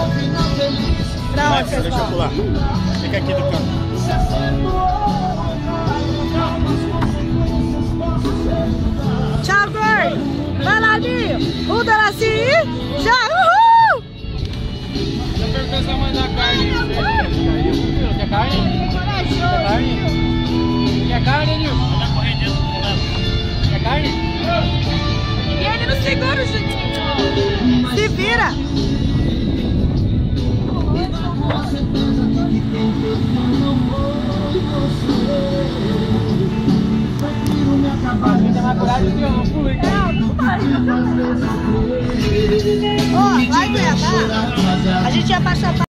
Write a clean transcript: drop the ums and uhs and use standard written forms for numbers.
Pra onde vocês Deixa eu vão? pular. Fica aqui do canto. Tchau, Gord! Vai lá, Ninho! O Delaci! Já! Uhul! Já perguntou se a mãe da carne. Quer carne? Quer carne? Quer carne, Nil? Tá correndo dentro do problema. Quer carne? E ele não segura o Juninho! Se vira! Ó, vai ver, tá? A gente ia passar.